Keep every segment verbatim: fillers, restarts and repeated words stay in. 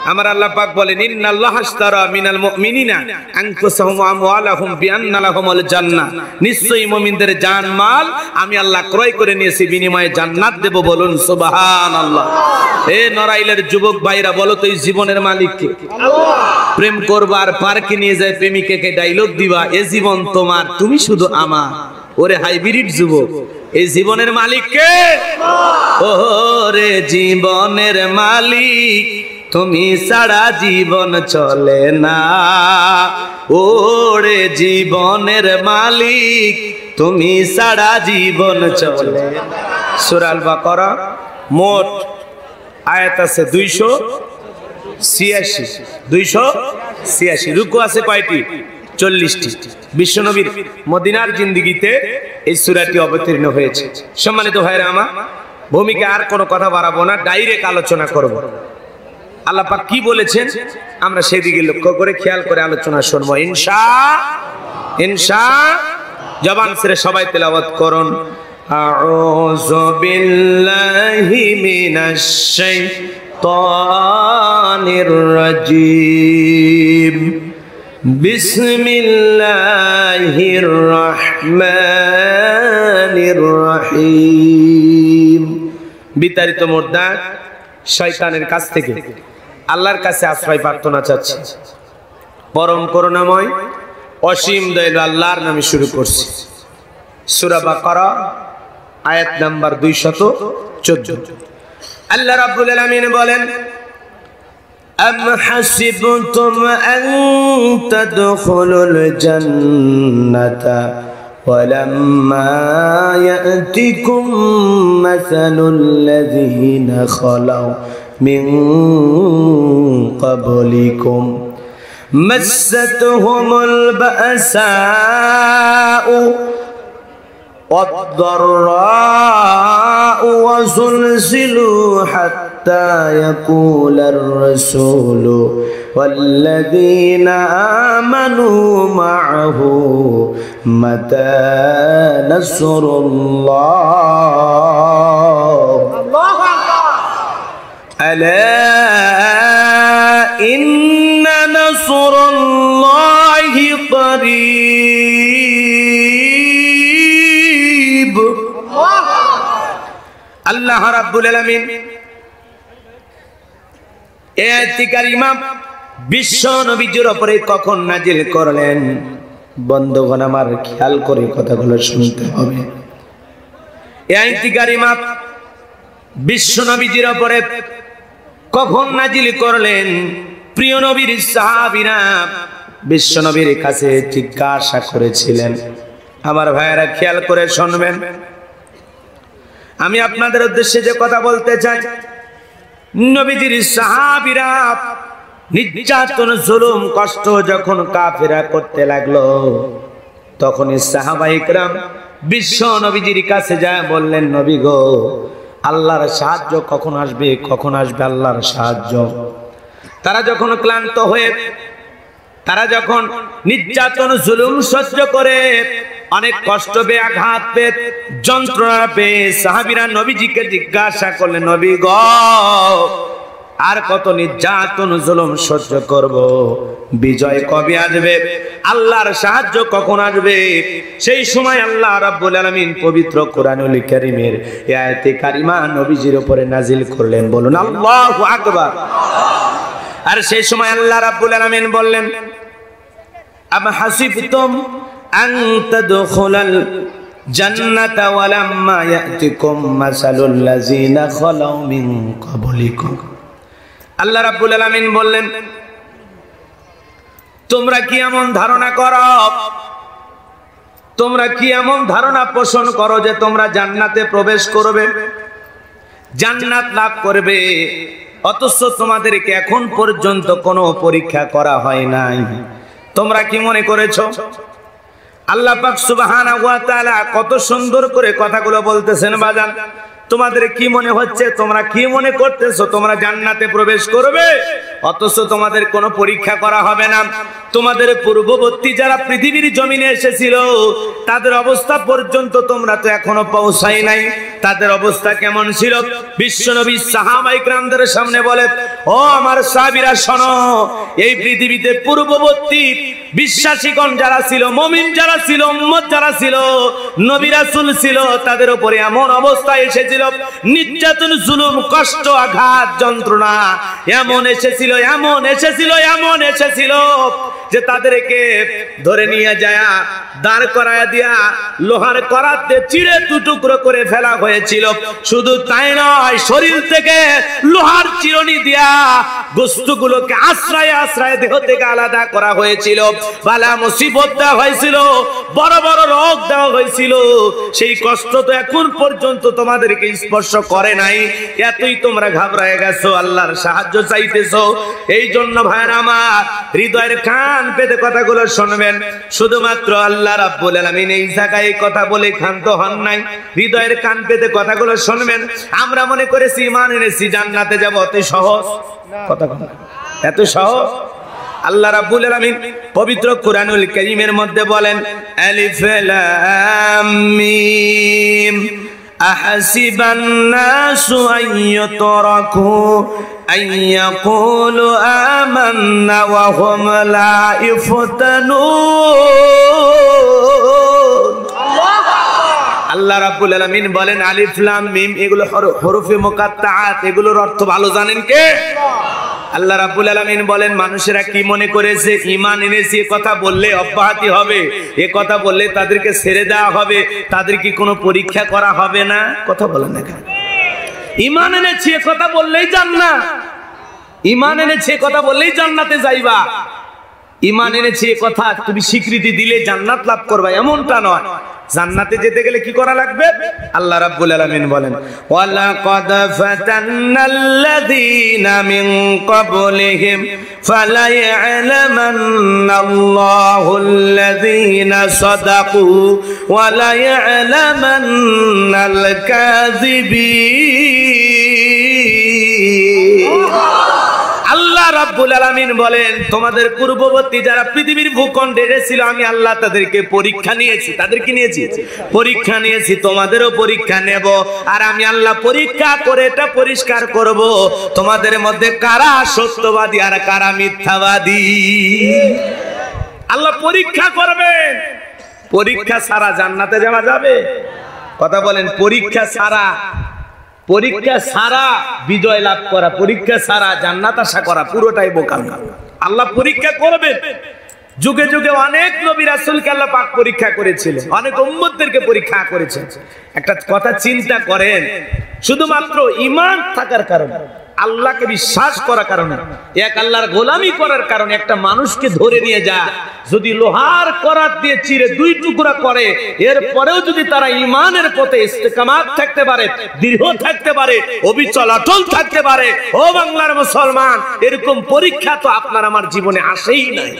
আমার আল্লাহ পাক বলেন ইন্নাল্লাহা আশতারা মিনাল মুমিনিনা আনফুসাহুম ওয়া আমওয়ালাহুম বিআন্না লাহুমুল জান্নাহ, নিশ্চয়ই মুমিনদের জান মাল আমি আল্লাহ ক্রয় করে নিয়েছি, বিনিময়ে জান্নাত দেব। বলুন সুবহানাল্লাহ। এ নড়াইলের যুবক ভাইরা বলো তো এই জীবনের মালিক কে? আল্লাহ। প্রেম করবার পার্কে নিয়ে যায় প্রেমিকাকে ডায়লগ দিবা, এ জীবন তোমার তুমি শুধু আমার। ওরে হাইব্রিড যুবক, এই জীবনের মালিক কে? ওরে জীবনের মালিক তুমি ছাড়া জীবন চলে না, ওরে জীবনের মালিক তুমি ছাড়া জীবন চলে না। সূরা আল বাকারা মোট আয়াত আছে দুইশো ছিয়াশি, দুইশো ছিয়াশি। রুকু আছে কয়টি? চল্লিশটি। বিশ্বনবীর মদিনার জিন্দেগিতে এই সূরাটি অবতীর্ণ হয়েছে। সম্মানিত ভাইরা আমার, ভূমিকা আর কোনো কথা বাড়াবো না, ডাইরেক্ট আলোচনা করব। আল্লাহ পাক কি বলেছেন আমরা সেদিকে লক্ষ্য করে খেয়াল করে আলোচনা শুনবো ইনশাআল্লাহ। ইনশাআল্লাহ জবান ছেড়ে সবাই তেলাওয়াত করুন। আউযু বিল্লাহি মিনাশ শাইতানির রাজীম, বিসমিল্লাহির রহমানির রহিম। বিতাড়িত মুর্দা শয়তানের কাছ থেকে আল্লাহর কাছে আশ্রয় প্রার্থনা চাচ্ছি। পরম করুণাময় অসীম দয়ালু আল্লাহর নামে শুরু করছি। সূরা বাকারা আয়াত নাম্বার দুইশত চোদ্দ। আল্লাহ রাব্বুল আলামিন বলেন أم حسبتم أن تدخلوا الجنة ولما يأتكم مثل الذين خلوا من قبلكم مستهم البأساء والضراء وزلزلوا حتى يقول الرسول والذين آمنوا معه متى نصر الله ألا إن نصر الله قريب। আল্লাহ রাব্বুল আলামিন এই আয়াত কারিমা বিশ্ব নবীর উপরে কখন নাজিল করলেন? বন্ধুগণ আমার খেয়াল করে কথাগুলো শুনতে হবে। এই আয়াত কারিমা বিশ্ব নবীর উপরে কখন নাজিল করলেন? প্রিয় নবীর সাহাবীরা বিশ্ব নবীর কাছে জিজ্ঞাসা করেছিলেন। আমার ভাইয়েরা খেয়াল করে শুনবেন, আমি আপনাদের উদ্দেশ্যে যে কথা বলতে চাই, নবীজির সাহাবীরা নির্যাতন জুলুম কষ্ট যখন কাফেররা করতে লাগলো, তখন সাহাবায়ে কেরাম বিশ্ব নবীজির কাছে যায় বললেন, নবী গো, আল্লাহর সাহায্য কখন আসবে, কখন আসবে আল্লাহর সাহায্য। তারা যখন ক্লান্ত হয়ে, তারা যখন নির্যাতন জুলুম সহ্য করে, অনেক কষ্ট পেয়ে, আঘাত পেয়ে, যন্ত্রণা পেয়ে সাহাবীরা নবীজিকে জিজ্ঞাসা করলেন, নবী গো, আর কত নির্যাতন জুলুম সহ্য করব? বিজয় কবে আসবে? আল্লাহর সাহায্য কখন আসবে? সেই সময় আল্লাহ রাব্বুল আলামিন পবিত্র কোরআনুল কারীমের এই আয়াতে কারিমা নবীজির উপরে নাজিল করলেন। বলুন আল্লাহু আকবার। আর সেই সময় আল্লাহ রাব্বুল আলামিন বললেন, আম হাসিবতুম আন তাদখুলাল জান্নাতা ওয়ালাম্মা ইয়াতিকুম মাসালুল লাযিনা খালাউ মিন ক্বাবলিকুম। আল্লাহ রাব্বুল আলামিন বললেন, তোমরা কি এমন ধারণা করো, তোমরা কি এমন ধারণা পোষণ করো যে তোমরা জান্নাতে প্রবেশ করবে, জান্নাত লাভ করবে, অথচ তোমাদেরকে এখন পর্যন্ত কোনো পরীক্ষা করা হয় নাই? তোমরা কি মনে করেছো? আল্লাহ পাক সুবহানাহু ওয়া তাআলা কত সুন্দর করে কথাগুলো বলতেছেন। বাজান, তোমাদের কি মনে হচ্ছে, তোমরা কি মনে করতেছো তোমরা জান্নাতে প্রবেশ করবে? অথচ তোমাদের কোনো পরীক্ষা করা হবে না। তোমাদের পূর্ববর্তী যারা পৃথিবীর জমিনে এসেছিল তাদের অবস্থা পর্যন্ত তোমরা তো এখনো পৌঁছাই নাই। তাদের অবস্থা কেমন ছিল? বিশ্বনবী সাহাবায়ে কিরামদের সামনে বলে, ও আমার সাহাবীরা শোনো, এই পৃথিবীতে পূর্ববর্তী বিশ্বাসীগণ যারা ছিল, মুমিন যারা ছিল, উম্মত যারা ছিল, নবী রাসূল ছিল, তাদের উপরে এমন অবস্থা এসেছিল, নির্যাতন, জুলুম, কষ্ট, আঘাত, যন্ত্রণা এমন এসেছিল, এমন এসেছিল, এমন এসেছিল যে তাদেরকে ধরে নিয়ে যায়, দাঁড় করায় দিয়া লোহার করাতে চিড়ে টুকরো করে ফেলা হয়েছিল। শুধু তাই নয়, শরীর থেকে লোহার চিরুনি দিয়া গোশতগুলোকে আশ্রয় আশ্রয় দেহ থেকে আলাদা করা হয়েছিল। বালা মুসিবত দেওয়া হয়েছিল, বড় বড় রোগ দেওয়া হয়েছিল। সেই কষ্ট তো এখন পর্যন্ত তোমাদেরকে স্পর্শ করে নাই, এতই তোমরা ঘাবড়ায় গেছো, আল্লাহর সাহায্য চাইতেছো। এই জন্য ভাইরা আমার, হৃদয়ের কান পেতে কথাগুলো শুনবেন। শুধুমাত্র আল্লাহ রাব্বুল আলামিন এই জায়গায় কথা বলে ক্ষান্ত হন নাই, হৃদয়ের কান পেতে কথাগুলো শুনবেন। আমরা মনে করেছি ঈমান এনেছি, জান্নাতে যাব, অত সহজ কথা কথা, এত সহজ? আল্লাহ রাব্বুল আলামিন পবিত্র কুরআনুল কারীমের মধ্যে বলেন, আলিফ লাম মিম আহসিবান নাসু আইয়ুতরাকু আইয়াকুলু আমান্না ওয়া হুম লা ইফতানুন। আল্লাহ রাব্বুল আলামিন বলেন, আলিফ লাম মিম এগুলো হরফে মুকাত্তাআত, এগুলোর অর্থ ভালো জানেন কে? আল্লাহ রাব্বুল আলামিন বলেন, মানুষেরা কি মনে করেছে ঈমান এনেছে এ কথা বললে অব্যাহতি হবে, এ কথা বললে তাদেরকে ছেড়ে দেওয়া হবে, তাদের কি কোনো পরীক্ষা করা হবে না? কথা বলেন না কেন? ঈমান এনেছে এ কথা বললেই জান্নাত, ঈমান এনেছে এ কথা বললেই জান্নাতে যাইবা। ঈমান এনেছে এ কথা তুমি স্বীকৃতি দিলে জান্নাত লাভ করবা এমনটা নয়। জান্নাতে যেতে গেলে কি করা লাগবে? আল্লাহ রাব্বুল আলামিন বলেন, ওয়ালাকাদ ফাতান্নাল্লাযীনা মিন ক্বাবলিহিম ফালায়া'লামান্নাল্লাহুল্লাযীনা সাদাকু ওয়ালায়া'লামান্নাল কাযিবিন। আল্লাহ রাব্বুল আলামিন বলেন, তোমাদের পূর্ববর্তী যারা পৃথিবীর ভূখণ্ডে এসেছিল, আমি আল্লাহ তাদেরকে পরীক্ষা নিয়েছি। তাদের কি নিয়েছি? পরীক্ষা নিয়েছি, তোমাদেরও পরীক্ষা নেব। আর আমি আল্লাহ পরীক্ষা করে এটা পরিষ্কার করব, তোমাদের মধ্যে কারা সত্যবাদী আর কারা মিথ্যাবাদী। আল্লাহ পরীক্ষা করবেন। পরীক্ষা ছাড়া জান্নাতে যাওয়া যাবে? কথা বলেন, পরীক্ষা ছাড়া, পরীক্ষা ছাড়া বিজয় লাভ করা, পরীক্ষা ছাড়া জান্নাত আশা করা পুরোটাই বোকামি। আল্লাহ পরীক্ষা করবেন। যুগে যুগে অনেক নবী রাসূলকে আল্লাহ পাক পরীক্ষা করেছিলেন, অনেক উম্মতদেরকে পরীক্ষা করেছেন। একটা কথা চিন্তা করেন, শুধুমাত্র ঈমান থাকার কারণে, আল্লাহকে বিশ্বাস করার কারণে, এক আল্লাহর গোলামি করার কারণে একটা মানুষকে ধরে নিয়ে যায়, যদি লোহার করাত দিয়ে চিরে দুই টুকরা করে, এরপরেও যদি তারা ঈমানের পথে ইস্তেকামাত থাকতে পারে, দৃঢ় থাকতে পারে, অবিচল অটল থাকতে পারে, ও বাংলার মুসলমান, এরকম পরীক্ষা তো আপনার আমার জীবনে আসেই নাই।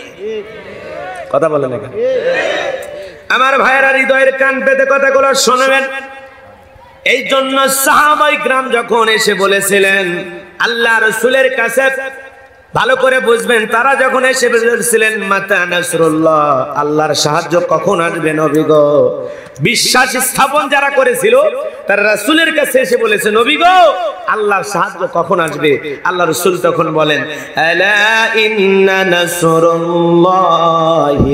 কথা বলেন না? আমার ভাইয়েরা, হৃদয়ের কান পেতে কথাগুলো শুনবেন। এই জন্য সাহাবায়ে কিরাম যখন এসে বলেছিলেন আল্লাহ রাসূলের কাছে, ভালো করে বুঝবেন, তারা যখন এসে বলেছিলেন মাতা নাসরুল্লাহ, আল্লাহর সাহায্য কখন আসবে নবী গো, বিশ্বাস স্থাপন যারা করেছিল তারা রাসূলের কাছে এসে বলেছে, নবী গো আল্লাহর সাহায্য কখন আসবে? আল্লাহ রাসূল তখন বলেন, আলা ইন্না নাসরুল্লাহি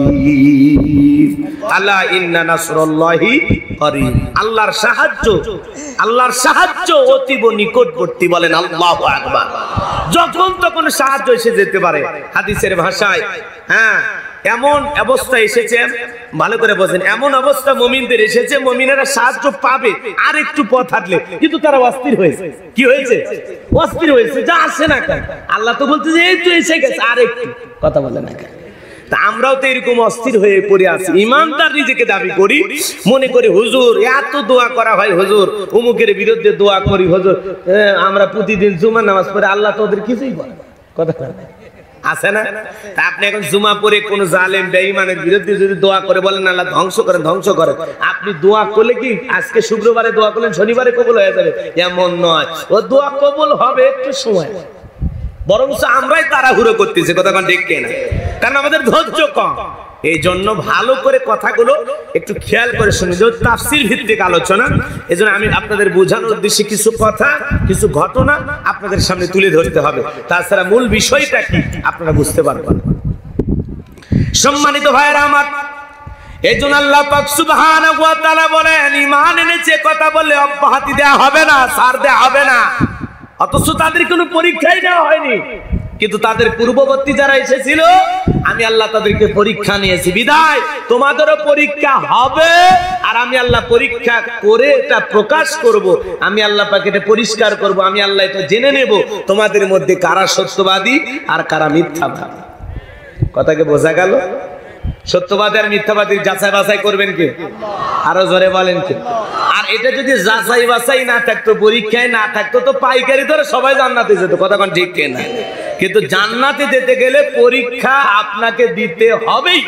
করিব, আলা ইন্না নাসরুল্লাহি করিব। আল্লাহর সাহায্য, আল্লাহর সাহায্য অতীব নিকটবর্তী। বলেন আল্লাহু আকবার। যখন তখন সাহায্য এসে যেতে পারে। হাদিসের ভাষায়, হ্যাঁ, এমন অবস্থা এসেছে, ভালো করে বোঝেন, এমন অবস্থা মুমিনদের এসেছে, মুমিনেরা সাহায্য পাবে আর একটু পথ হাঁটলে, কিন্তু তারা অস্থির হয়েছে। কি হয়েছে? অস্থির হয়েছে, যা আসে না কেন। আল্লাহ তো বলতে যে এই তো এসে গেছে, আর একটু। কথা বলে না কেন? তা আমরাও তো এরকম অস্থির হয়ে পড়ে আছি। ইমানদার নিজেকে দাবি করি, মনে করি হুজুর এত দোয়া করা হয়, হুজুর অমুকের বিরুদ্ধে দোয়া করি, হুজুর আমরা প্রতিদিন জুমার নামাজ পড়ে, আল্লাহ তো ওদের কিছুই বলে। কথা আছে না? তা আপনি এখন জুমা পড়ে কোন জালেম বেঈমানের বিরুদ্ধে যদি দোয়া করে বলেন আল্লাহ ধ্বংস করেন, ধ্বংস করেন, আপনি দোয়া করলে কি আজকে শুক্রবারে দোয়া করলেন শনিবারে কবুল হয়ে যাবে? এমন নয়, ও দোয়া কবুল হবে একটু সময়। বরং আমরাই তাড়াহুড়ো করতেছি, কথা কোন ঠিক কিনা? কারণ আমাদের ধৈর্য কম। এই জন্য ভালো করে কথাগুলো একটু খেয়াল করে শুনে, যে তাফসীর ভিত্তিক আলোচনা, এই জন্য আমি আপনাদের বোঝানোর উদ্দেশ্যে কিছু কথা, কিছু ঘটনা আপনাদের সামনে তুলে ধরতে হবে, তাছাড়া মূল বিষয়টা কি আপনারা বুঝতে পারবেন। সম্মানিত ভাইয়েরা আমার, এই জন্য আল্লাহ পাক সুবহানাহু ওয়া তাআলা বলেন, ঈমান এনেছে কথা বললে অব্যাহতি দেওয়া হবে না, ছাড় দেওয়া হবে না। অথচ তাদের কোনো পরীক্ষাই দেওয়া হয়নি, কিন্তু তাদের পূর্ববর্তী যারা এসেছিল আমি আল্লাহ তাদেরকে পরীক্ষা নিয়েছি, বিধায় তোমাদেরও পরীক্ষা হবে। আর আমি আল্লাহ পরীক্ষা করে এটা প্রকাশ করব, আমি আল্লাহ পাক এটা পরিষ্কার করব, আমি আল্লাহ এটা জেনে নেব তোমাদের মধ্যে কারা সত্যবাদী আর কারা মিথ্যাবাদী। কথাকে বোঝা গেল? সত্যবাদী আর মিথ্যাবাদীর যাচাই বাছাই করবেন কে? আরো জোরে বলেন কে? আর এটা যদি যাচাই বাছাই না থাকতো, পরীক্ষায় না থাকতো, তো পাইকারি ধরে সবাই জান্নাতে যেত, কথা কোন ঠিক কিনা? কিন্তু জান্নাতে যেতে গেলে পরীক্ষা আপনাকে দিতে হবেই।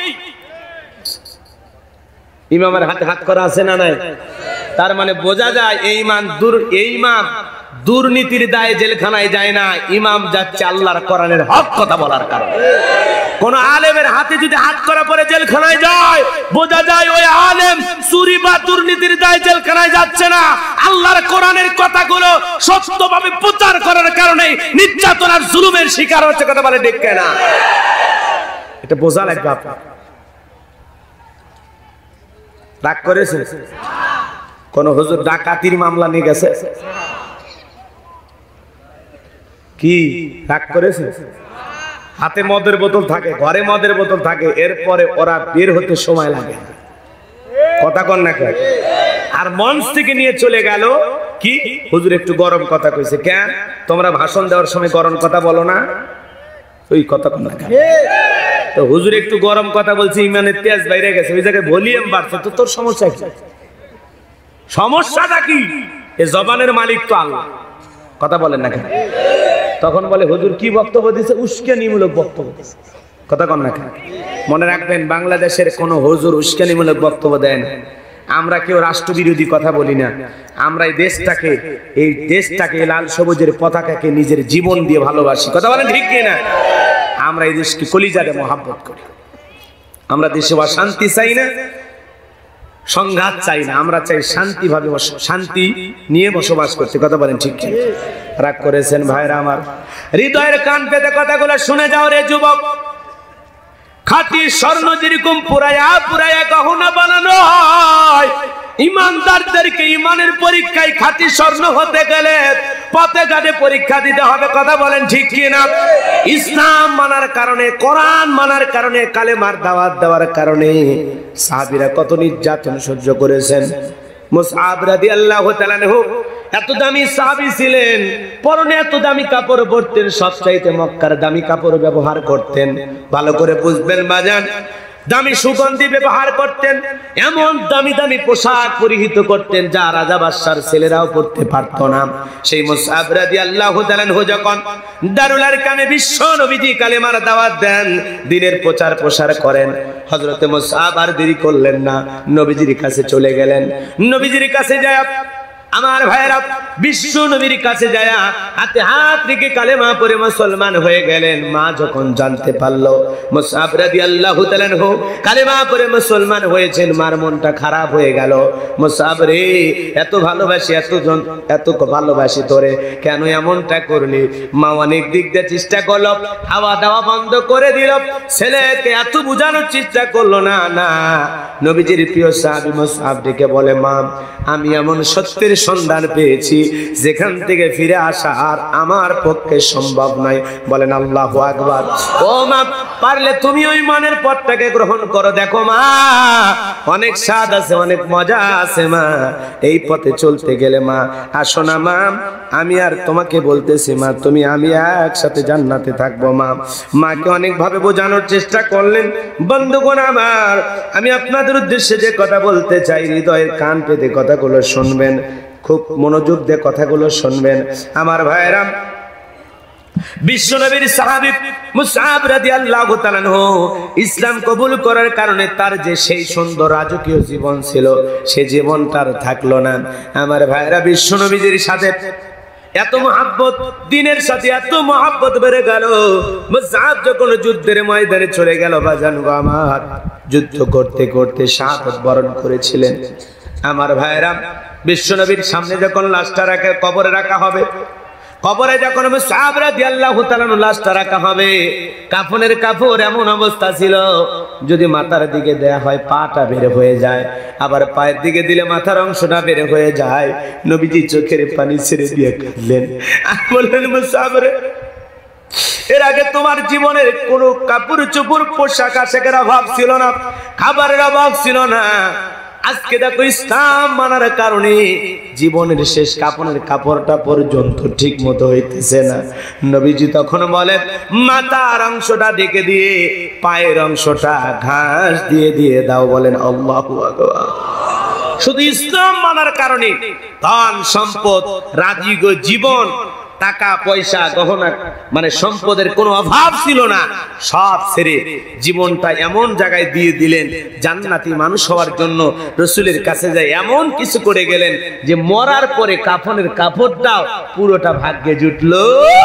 ইমামের হাতে হাত করা আছে না নাই? তার মানে বোঝা যায় এই ইমান দূর, এই ইমাম দুর্নীতির দায়ে জেলখানায় যায় না, ইমাম যাচ্ছে আল্লাহর কোরআনের হক কথা বলার কারণে। কোন আলেমের হাতে যদি হাত করা পরে জেলখানায় যায়, বোঝা যায় ওই আলেম চুরি বা দুর্নীতির দায়ে জেলখানায় যাচ্ছে না, আল্লাহর কোরআনের কথাগুলো সত্যভাবে প্রচার করার কারণে নির্যাতন আর জুলুমের শিকার হচ্ছে, কথা বলে ঠিক কিনা? এটা বোঝা লাগবে আপনার। রাগ করেছে? কোন হুজুর ডাকাতির মামলা নিয়ে গেছে কি? রাগ করেছে? হাতে মদের বোতল থাকে, ঘরে মদের বোতল থাকে, এরপরে ওরা বের হতে সময় লাগে, কথা কন না? আর মঞ্চ থেকে নিয়ে চলে গেল কি, হুজুর একটু গরম কথা কইছে। কেন তোমরা ভাষণ দেওয়ার সময় গরম কথা বলো না? ওই কথা কন না? তো হুজুর একটু গরম কথা বলছে, ইমানের তেজ বাইরে গেছে, ওই জায়গায় ভলিউম বাড়ছে, তো তোর সমস্যা কি? সমস্যাটা কি? এ জবানের মালিক তো আল্লাহ, কথা বলেন না কেন? তখন বলে হুজুর কি বক্তব্য দিচ্ছে? উস্কানিমূলক বক্তব্য দিচ্ছে, কথা কন না কেন? মনে রাখবেন, বাংলাদেশের কোন হুজুর উস্কানিমূলক বক্তব্য দেন। আমরা কেউ রাষ্ট্রবিরোধী কথা বলি না, আমরা এই দেশটাকে, এই দেশটাকে, লাল সবুজের পতাকাকে নিজের জীবন দিয়ে ভালোবাসি, কথা বলেন ঠিক কিনা? আমরা এই দেশকে কলিজারে মহাব্বত করি। আমরা দেশে শান্তি চাই না, সংঘাত চাই না, আমরা চাই শান্তি ভাবে, শান্তি নিয়ে বসবাস করতে, কথা বলেন ঠিক কিনা? রাগ করেছেন ভাইরা আমার? হৃদয়ের কান পেতে কথাগুলো শুনে যাও রে যুবক। খাঁটি স্বর্ণ যেরকম পুরায়া পুরায়া গহনা বানানো হয়, ইমানদারদেরকে ইমানের পরীক্ষায় খাঁটি স্বর্ণ হতে গেলে পথে ঘাটে পরীক্ষা দিতে হবে, কথা বলেন ঠিক কিনা? ইসলাম মানার কারণে, কোরআন মানার কারণে, কালেমার দাওয়াত দেওয়ার কারণে সাহাবীরা কত নির্যাতন সহ্য করেছেন। মুসআব রাদিয়াল্লাহু তাআলা আনহু এত দামি সাহাবী ছিলেন, পরনে এত দামি কাপড় পরতেন, সবচাইতে মক্কার দামি কাপড় ব্যবহার করতেন। ভালো করে বুঝবেন বাজান, দামি সুগন্ধি ব্যবহার করতেন, এমন দামি দামি পোশাক পরিহিত করতেন যা রাজা বাদশার ছেলেরাও পরতে পারত না। সেই মুসআব রাদিয়াল্লাহু তাআলা আনহু যখন দারুল আরকামে বিশ্ব নবীজি কালেমার দাওয়াত দেন, দ্বীনের প্রচার প্রসার করেন, হযরতে মুসআব আর দেরি করলেন না, নবীজির কাছে চলে গেলেন। নবীজির কাছে যায়, আমার ভাইয়েরা, বিশ্ব নবীর কাছে যায় হাতে হাত রেখে কালেমা পড়ে মুসলমান হয়ে গেলেন। মা যখন জানতে পারলো মুসআব রাদিয়াল্লাহু তাআলা আনহু কালেমা পড়ে মুসলমান হয়েছেন, মার মনটা খারাপ হয়ে গেল। মুসআব রে, এত ভালোবাসি, এত এত ভালোবাসি তোরে, কেন এমনটা করলি? মা অনেক দিক দিয়ে চেষ্টা করলো, খাওয়া দাওয়া বন্ধ করে দিল, ছেলেকে এত বোঝানোর চেষ্টা করলো না। না, নবীজির প্রিয় সাহাবী মুসআব ডেকে বলে, মা আমি এমন সত্যের সন্ধান পেয়েছি যেখান থেকে ফিরে আসা আর আমার পক্ষে সম্ভব নয়। বলেন আল্লাহু আকবার। ও মা, পারলে তুমি ওই মানের পথটাকে গ্রহণ করো। দেখো মা, অনেক স্বাদ আছে, অনেক মজা আছে মা, এই পথে চলতে গেলে মা, আসো না মা, আমি আর তোমাকে বলতেছি মা, তুমি আমি একসাথে জান্নাতে থাকবো মা। মাকে অনেক ভাবে বোঝানোর চেষ্টা করলেন। বন্ধুগণ আমার, আমি আপনাদের উদ্দেশ্যে যে কথা বলতে চাই, হৃদয়ের কান পেতে কথাগুলো শুনবেন, খুব মনোযোগ দিয়ে কথাগুলো শুনবেন আমার ভাইয়েরা। বিশ্বনবীর সাহাবী মুসআব রাদিয়াল্লাহু তাআলা আনহু ইসলাম কবুল করার কারণে তার যে সেই সুন্দর রাজকীয় জীবন ছিল, সে জীবনটার থাকলো না। আমার ভাইয়েরা, বিশ্বনবীর সাথে এত মহব্বত, দিনের সাথে এত মহব্বত বেড়ে গেল। মুসআব যখন যুদ্ধের ময়দানে চলে গেল বাজান গো আমার, যুদ্ধ করতে করতে শাহাদাত বরণ করেছিলেন। আমার ভাইরা, বিশ্বনবীর সামনে যখন লাশটা রাখা কবরে রাখা হবে, কবরে যখন মুসআব রাদিয়াল্লাহু তাআলা লাশটা রাখা হবে, কাফনের কাপড় এমন অবস্থা ছিল, যদি মাথার দিকে দেয়া হয় পাটা বের হয়ে যায়, আবার পায়ের দিকে দিলে মাথার অংশটা বের হয়ে যায়। নবীজি চোখের পানি ছেড়ে দিয়ে কাঁদলেন, আর বললেন মুসআব রে, এর আগে তোমার জীবনের কোনো কাপড় চোপড় পোশাক আশাকের অভাব ছিল না, খাবারের অভাব ছিল না। আজকে দেখো ইসলাম মানার কারণে জীবনের শেষ কাপড়ের কাপড়টা পর্যন্ত ঠিক মতো হইতেছে না। নবীজি তখন বলেন, মাথার অংশটা ঢেকে দিয়ে পায়ের অংশটা ঘাস দিয়ে দিয়ে দাও। বলেন আল্লাহু আকবার। শুধু ইসলাম মানার কারণে ধন সম্পদ রাজি গো জীবন, টাকা পয়সা গহনা মানে সম্পদের কোনো অভাব ছিল না, সব ছেড়ে জীবনটা এমন জায়গায় দিয়ে দিলেন, জান্নাতি মানুষ হওয়ার জন্য রাসূলের কাছে যায় এমন কিছু করে গেলেন যে মরার পরে কাফনের কাপড়টাও পুরোটা ভাগ্যে জুটলো,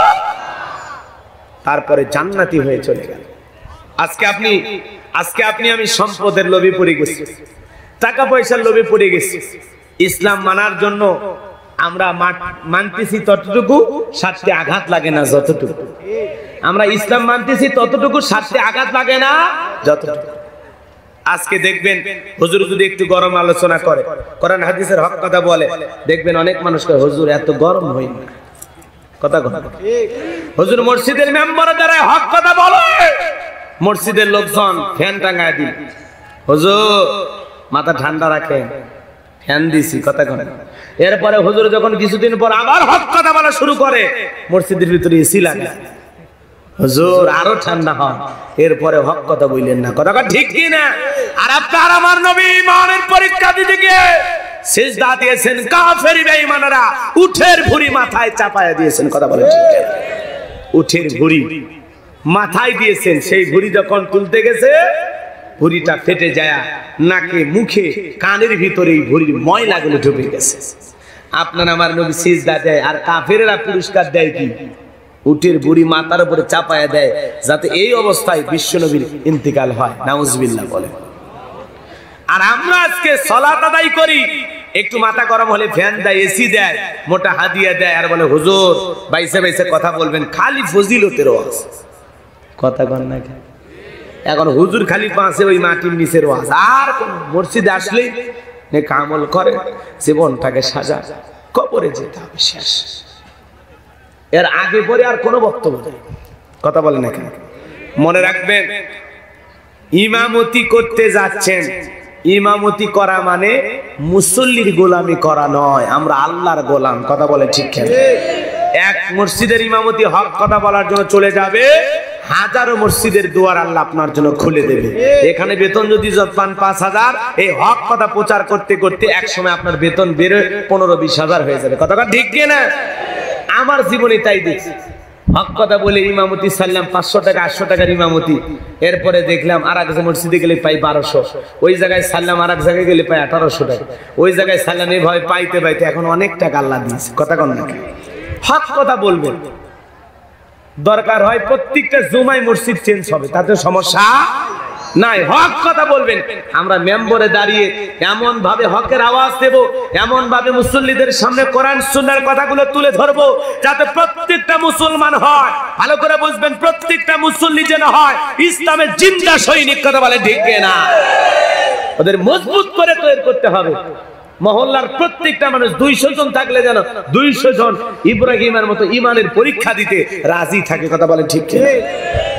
তারপরে জান্নাতি হয়ে চলে গেল। আজকে আপনি আজকে আপনি আমি সম্পদের লোভে পড়ে গেছি, টাকা পয়সার লোভে পড়ে গেছি। ইসলাম মানার জন্য আমরা মানতেছি ততটুকু, স্বার্থে আঘাত লাগে না যতটুকু। আমরা ইসলাম মানতেছি ততটুকু, স্বার্থে আঘাত লাগে না যতটুকু। আজকে দেখবেন হুজুর যদি একটু গরম আলোচনা করে, কোরআন হাদিসের হক কথা বলে, দেখবেন অনেক মানুষ কয় হুজুর এত গরম হই না, কথা কথা হুজুর মসজিদের মেম্বার দ্বারা হক কথা বলে, মসজিদের লোকজন ফ্যান টাঙ্গায় দিল, হুজুর মাথা ঠান্ডা রাখেন, ফ্যান দিছি, কথা কথা। এরপরে হুজুর যখন কিছুদিন পর আবার হক কথা বলা শুরু করে, মসজিদের ভিতরে এসি লাগে, হুজুর আরো ঠান্ডা হয়, এরপরে হক কথা বললেন না, কথা ঠিক কি না? আর আপনার আমার নবী ঈমানের পরীক্ষা দিতে গিয়ে সিজদা দিয়েছেন, কাফের বেঈমানরা উঠের ভুঁড়ি মাথায় চাপায়া দিয়েছেন, কথা বলেন ঠিক কি? উঠের ভুঁড়ি মাথায় দিয়েছেন, সেই ভুঁড়ি যখন তুলতে গেছে ভুঁড়িটা ফেটে যায়, নাকে মুখে কানের ভিতরে এই ভুঁড়ির ময়লাগুলো ঢুকে গেছে। আপনার আমার নবী সিজদা দেয়, আর কাফেররা পুরস্কার দেয় কি? উটের ভুঁড়ি মাথার উপরে চাপায়া দেয়, যাতে এই অবস্থায় বিশ্বনবীর ইন্তিকাল হয়। নাউজুবিল্লাহ বলে। আর আমরা আজকে সালাত আদায় করি, একটু মাথা গরম হলে ফ্যান দেয়, এসি দেয়, মোটা হাদিয়া দেয়, আর বলে হুজুর বাইসে বাইসে কথা বলবেন, খালি ফজিলতের ওয়াজ, কথা কন না। এখন হুজুর খালি পাশে ওই মাটির নিচের ওয়াজ, আর মসজিদে আসলেই নেক আমল করে, জীবনটাকে সাজা, কবরে যেতে হবে শেষ, এর আগে পরে আর কোনো বক্তব্য নেই, কথা বলেন না কেন? মনে রাখবেন, ইমামতি করতে যাচ্ছেন, ইমামতি করা মানে মুসল্লির গোলামি করা নয়, আমরা আল্লাহর গোলাম, কথা বলে ঠিক কেন? এক মসজিদের ইমামতি হক কথা বলার জন্য চলে যাবে, হাজারো মসজিদের দুয়ার আল্লাহ আপনার জন্য খুলে দেবে। এখানে বেতন যদি পান পাঁচ হাজার, এই হক কথা প্রচার করতে করতে এক সময় আপনার বেতন বেড়ে পনেরো বিশ হাজার হয়ে যাবে, কথাটা ঠিক কি না? আমার জীবনে তাই দেখছি, হক কথা বলে ইমামতি সাল্লাম পাঁচশো টাকা আটশো টাকার ইমামতি, এরপরে দেখলাম আর এক মসজিদে গেলে পাই বারোশো, ওই জায়গায় সাল্লাম আর এক জায়গায় গেলে পাই আঠারোশো টাকা, ওই জায়গায় সাল্লাম এইভাবে পাইতে পাইতে এখন অনেক টাকা আল্লাহ দিয়েছে, কথা কন না? হক কথা বলবেন, দরকার হয় প্রত্যেকটা জুমায় মসজিদ চেঞ্জ হবে, তাতে সমস্যা নাই, হক কথা বলবেন। আমরা মেম্বরে দাঁড়িয়ে এমন ভাবে হকের আওয়াজ দেব, এমন ভাবে মুসল্লিদের সামনে কোরআন সুন্নাহর কথাগুলো তুলে ধরবো, যাতে প্রত্যেকটা মুসলমান হয়, ভালো করে বুঝবেন, প্রত্যেকটা মুসল্লি যেন হয় ইসলামের জিন্দা সৈনিক, কথা বলে ঠিক না? ওদের মজবুত করে তৈরি করতে হবে। মহল্লার প্রত্যেকটা মানুষ দুইশো জন থাকলে যেন দুইশো জন ইব্রাহিমের মতো ইমানের পরীক্ষা দিতে রাজি থাকে, কথা বলে ঠিক কি?